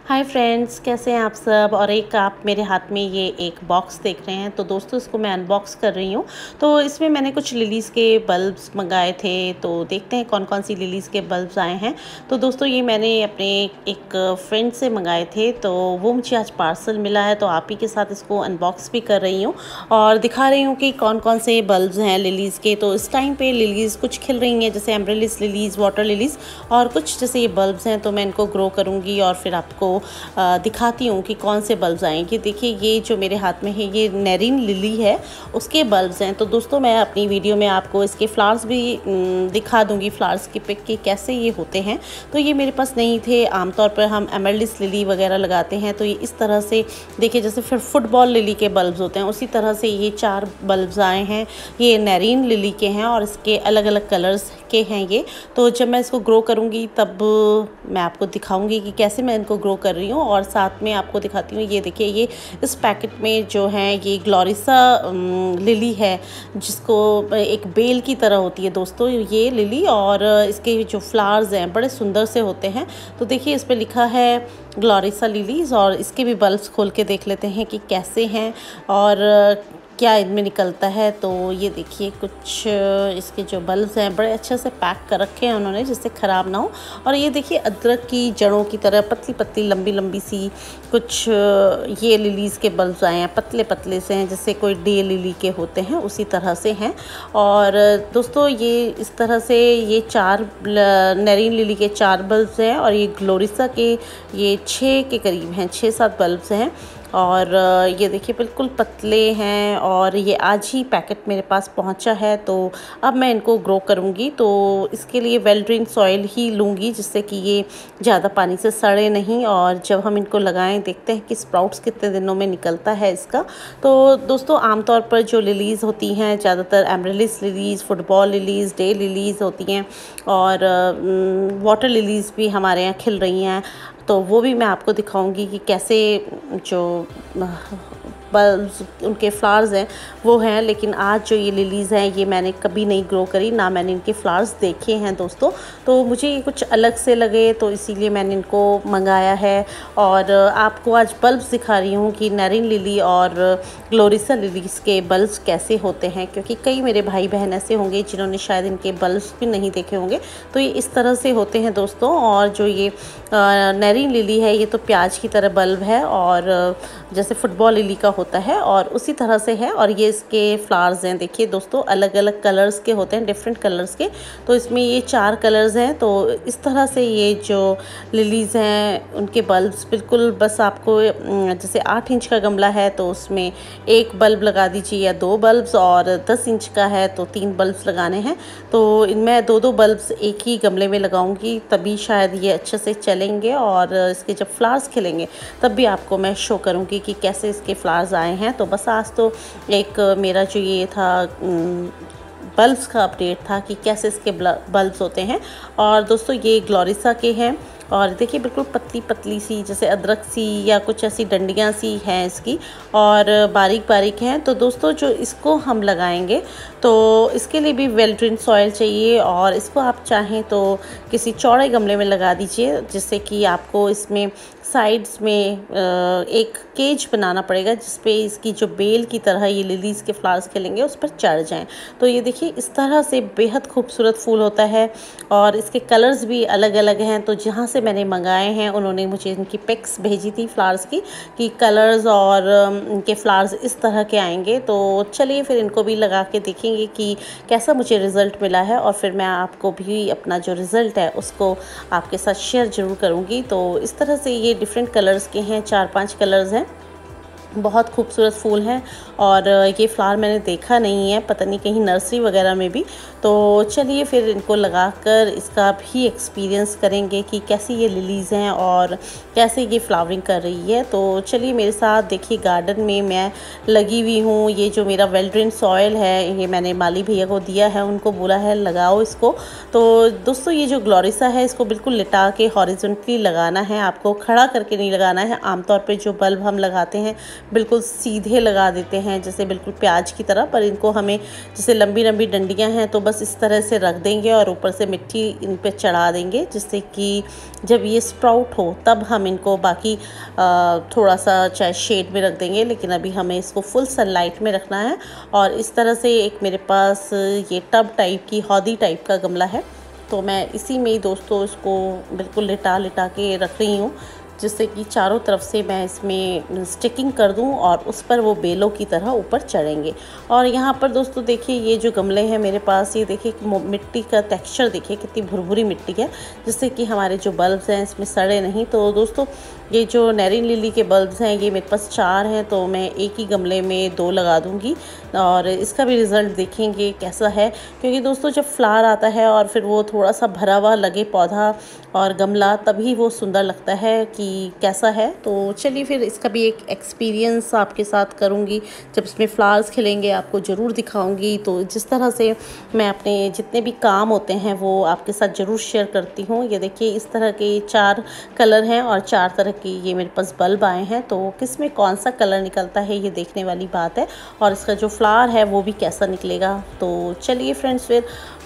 Hi friends, कैसे हैं आप सब। और एक आप मेरे हाथ में ये एक बॉक्स देख रहे हैं, तो दोस्तों इसको मैं अनबॉक्स कर रही हूँ। तो इसमें मैंने कुछ लिलीज़ के बल्ब्स मंगाए थे, तो देखते हैं कौन कौन सी लिलीज़ के बल्ब्स आए हैं। तो दोस्तों ये मैंने अपने एक फ्रेंड से मंगाए थे, तो वो मुझे आज पार्सल मिला है, तो आप ही के साथ इसको अनबॉक्स भी कर रही हूँ और दिखा रही हूँ कि कौन कौन से बल्ब्स हैं लिलीज़ के। तो इस टाइम पर लिलीज़ कुछ खिल रही हैं, जैसे एमरेलिस लिलीज़, वाटर लिलीज़, और कुछ जैसे ये बल्ब्स हैं। तो मैं इनको ग्रो करूँगी और फिर आपको दिखाती हूँ कि कौन से बल्ब्स आएंगे। देखिए ये जो मेरे हाथ में है ये नेरिन लिली है, उसके बल्ब्स हैं। तो दोस्तों मैं अपनी वीडियो में आपको इसके फ्लावर्स भी दिखा दूँगी, फ्लावर्स की पिक के कैसे ये होते हैं। तो ये मेरे पास नहीं थे। आमतौर पर हम एमरल्डिस लिली वगैरह लगाते हैं, तो ये इस तरह से देखिए जैसे फिर फुटबॉल लिली के बल्ब्स होते हैं, उसी तरह से ये 4 बल्ब्स आए हैं। ये नेरिन लिली के हैं और इसके अलग अलग कलर्स के हैं ये। तो जब मैं इसको ग्रो करूँगी तब मैं आपको दिखाऊँगी कि कैसे मैं इनको ग्रो कर रही हूँ, और साथ में आपको दिखाती हूँ। ये देखिए ये इस पैकेट में जो है ये ग्लोरिसा लिली है, जिसको एक बेल की तरह होती है दोस्तों ये लिली, और इसके जो फ्लावर्स हैं बड़े सुंदर से होते हैं। तो देखिए इस पर लिखा है ग्लोरिसा लिलीज़, और इसके भी बल्ब्स खोल के देख लेते हैं कि कैसे हैं और क्या इनमें निकलता है। तो ये देखिए कुछ इसके जो बल्ब्स हैं बड़े अच्छे से पैक कर रखे हैं उन्होंने, जिससे ख़राब ना हो। और ये देखिए अदरक की जड़ों की तरह पतली पतली लंबी लंबी सी कुछ ये लिलीज़ के बल्ब्स आए हैं, पतले पतले से हैं, जैसे कोई डे लिली के होते हैं उसी तरह से हैं। और दोस्तों ये इस तरह से ये 4 नेरिन लिली के 4 बल्ब्स हैं, और ये ग्लोरिसा के ये 6 के करीब हैं, 6-7 बल्ब्स हैं। और ये देखिए बिल्कुल पतले हैं, और ये आज ही पैकेट मेरे पास पहुंचा है। तो अब मैं इनको ग्रो करूंगी, तो इसके लिए वेल ड्रेन सॉइल ही लूँगी, जिससे कि ये ज़्यादा पानी से सड़े नहीं। और जब हम इनको लगाएं देखते हैं कि स्प्राउट्स कितने दिनों में निकलता है इसका। तो दोस्तों आमतौर पर जो लिलीज़ होती हैं ज़्यादातर amaryllis lilies, football lilies, day lilies होती हैं, और वाटर लिलीज़ भी हमारे यहाँ खिल रही हैं। तो वो भी मैं आपको दिखाऊंगी कि कैसे जो बल्ब्स उनके फ्लावर्स हैं वो हैं। लेकिन आज जो ये लिलीज़ हैं ये मैंने कभी नहीं ग्रो करी, ना मैंने इनके फ्लावर्स देखे हैं दोस्तों। तो मुझे ये कुछ अलग से लगे, तो इसीलिए मैंने इनको मंगाया है। और आपको आज बल्ब्स दिखा रही हूँ कि नेरिन लिली और ग्लोरिसा लिलीज़ के बल्ब्स कैसे होते हैं, क्योंकि कई मेरे भाई बहन ऐसे होंगे जिन्होंने शायद इनके बल्ब्स भी नहीं देखे होंगे। तो ये इस तरह से होते हैं दोस्तों। और जो ये नेरिन लिली है ये तो प्याज की तरह बल्ब है, और जैसे फुटबॉल लिली का होता है और उसी तरह से है। और ये इसके फ्लावर्स हैं, देखिए दोस्तों अलग अलग कलर्स के होते हैं, डिफरेंट कलर्स के। तो इसमें ये 4 कलर्स हैं। तो इस तरह से ये जो लिलीज़ हैं उनके बल्ब्स बिल्कुल बस आपको जैसे 8 इंच का गमला है तो उसमें 1 बल्ब लगा दीजिए, या 2 बल्ब्स, और 10 इंच का है तो 3 बल्ब्स लगाने हैं। तो इनमें 2-2 बल्ब्स एक ही गमले में लगाऊंगी, तभी शायद ये अच्छे से चलेंगे। और इसके जब फ्लावर्स खिलेंगे तब भी आपको मैं शो करूंगी कि कैसे इसके फ्लावर्स आए हैं। तो बस आज तो एक मेरा जो ये था बल्ब्स का अपडेट था कि कैसे इसके बल्ब्स होते हैं। और दोस्तों ये ग्लोरिसा के हैं, और देखिए बिल्कुल पतली पतली सी जैसे अदरक सी या कुछ ऐसी डंडियाँ सी हैं इसकी, और बारीक बारीक हैं। तो दोस्तों जो इसको हम लगाएंगे तो इसके लिए भी वेल ड्रेन सॉइल चाहिए, और इसको आप चाहें तो किसी चौड़े गमले में लगा दीजिए, जिससे कि आपको इसमें साइड्स में एक केज बनाना पड़ेगा, जिसपे इसकी जो बेल की तरह ये लिलीज़ के फ्लावर्स खिलेंगे उस पर चढ़ जाएं। तो ये देखिए इस तरह से बेहद खूबसूरत फूल होता है, और इसके कलर्स भी अलग अलग हैं। तो जहाँ से मैंने मंगाए हैं उन्होंने मुझे इनकी पिक्स भेजी थी फ्लावर्स की, कि कलर्स और इनके फ्लावर्स इस तरह के आएंगे। तो चलिए फिर इनको भी लगा के देखेंगे कि कैसा मुझे रिज़ल्ट मिला है, और फिर मैं आपको भी अपना जो रिज़ल्ट है उसको आपके साथ शेयर ज़रूर करूँगी। तो इस तरह से ये डिफरेंट कलर्स के हैं, 4-5 कलर्स हैं, बहुत खूबसूरत फूल हैं। और ये फ्लावर मैंने देखा नहीं है, पता नहीं कहीं नर्सरी वगैरह में भी। तो चलिए फिर इनको लगाकर इसका भी एक्सपीरियंस करेंगे कि कैसी ये लिलीज़ हैं और कैसे ये फ्लावरिंग कर रही है। तो चलिए मेरे साथ देखिए गार्डन में मैं लगी हुई हूँ। ये जो मेरा वेल ड्रेन सॉइल है ये मैंने माली भैया को दिया है, उनको बोला है लगाओ इसको। तो दोस्तों ये जो ग्लोरिसा है इसको बिल्कुल लिटा के हॉरिजॉन्टली लगाना है, आपको खड़ा करके नहीं लगाना है। आमतौर पर जो बल्ब हम लगाते हैं बिल्कुल सीधे लगा देते हैं, जैसे बिल्कुल प्याज की तरह, पर इनको हमें जैसे लंबी लंबी डंडियां हैं तो बस इस तरह से रख देंगे और ऊपर से मिट्टी इन पे चढ़ा देंगे, जिससे कि जब ये स्प्राउट हो तब हम इनको बाकी थोड़ा सा चाहे शेड में रख देंगे, लेकिन अभी हमें इसको फुल सनलाइट में रखना है। और इस तरह से एक मेरे पास ये टब टाइप की हौदी टाइप का गमला है, तो मैं इसी में ही दोस्तों इसको बिल्कुल लिटा के रख रही हूँ, जिससे कि चारों तरफ से मैं इसमें स्टिकिंग कर दूं और उस पर वो बेलों की तरह ऊपर चढ़ेंगे। और यहाँ पर दोस्तों देखिए ये जो गमले हैं मेरे पास, ये देखिए मिट्टी का टेक्सचर देखिए कितनी भुरभुरी मिट्टी है, जिससे कि हमारे जो बल्ब्स हैं इसमें सड़े नहीं। तो दोस्तों ये जो नेरिन लिली के बल्ब्स हैं ये मेरे पास 4 हैं, तो मैं एक ही गमले में 2 लगा दूँगी और इसका भी रिज़ल्ट देखेंगे कैसा है। क्योंकि दोस्तों जब फ्लावर आता है और फिर वो थोड़ा सा भरा हुआ लगे पौधा और गमला, तभी वो सुंदर लगता है कि कैसा है। तो चलिए फिर इसका भी एक एक्सपीरियंस आपके साथ करूँगी, जब इसमें फ्लावर्स खिलेंगे आपको ज़रूर दिखाऊँगी। तो जिस तरह से मैं अपने जितने भी काम होते हैं वो आपके साथ ज़रूर शेयर करती हूँ। ये देखिए इस तरह के 4 कलर हैं और 4 तरह के ये मेरे पास बल्ब आए हैं, तो किस में कौन सा कलर निकलता है ये देखने वाली बात है, और इसका जो फ्लावर है वो भी कैसा निकलेगा। तो चलिए फ्रेंड्स फिर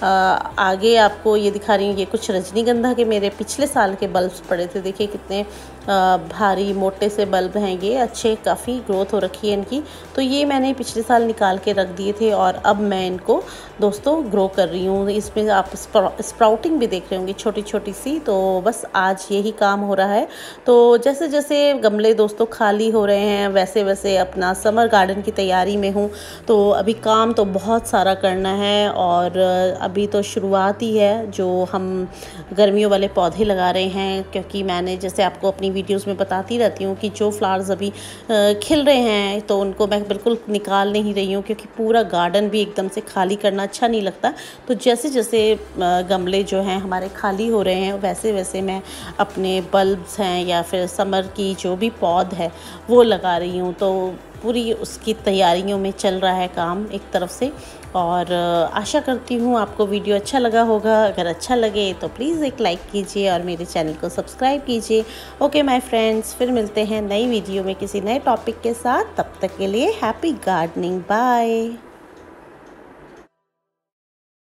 आगे आपको ये दिखा रही हूँ। ये कुछ रजनीगंधा के मेरे पिछले साल के बल्ब्स पड़े थे, देखिए कितने भारी मोटे से बल्ब हैं ये, अच्छे काफ़ी ग्रोथ हो रखी है इनकी। तो ये मैंने पिछले साल निकाल के रख दिए थे और अब मैं इनको दोस्तों ग्रो कर रही हूँ। इसमें आप स्प्राउटिंग भी देख रहे होंगे छोटी छोटी सी। तो बस आज यही काम हो रहा है। तो जैसे जैसे गमले दोस्तों खाली हो रहे हैं वैसे वैसे अपना समर गार्डन की तैयारी में हूँ। तो अभी काम तो बहुत सारा करना है और अभी तो शुरुआत ही है जो हम गर्मियों वाले पौधे लगा रहे हैं। क्योंकि मैंने जैसे आपको अपनी वीडियोस में बताती रहती हूँ कि जो फ्लावर्स अभी खिल रहे हैं तो उनको मैं बिल्कुल निकाल नहीं रही हूँ, क्योंकि पूरा गार्डन भी एकदम से खाली करना अच्छा नहीं लगता। तो जैसे जैसे गमले जो हैं हमारे खाली हो रहे हैं वैसे वैसे मैं अपने बल्ब्स हैं या फिर समर की जो भी पौध है वो लगा रही हूँ। तो पूरी उसकी तैयारियों में चल रहा है काम एक तरफ से। और आशा करती हूँ आपको वीडियो अच्छा लगा होगा। अगर अच्छा लगे तो प्लीज़ एक लाइक कीजिए और मेरे चैनल को सब्सक्राइब कीजिए। ओके माय फ्रेंड्स, फिर मिलते हैं नई वीडियो में किसी नए टॉपिक के साथ। तब तक के लिए हैप्पी गार्डनिंग, बाय।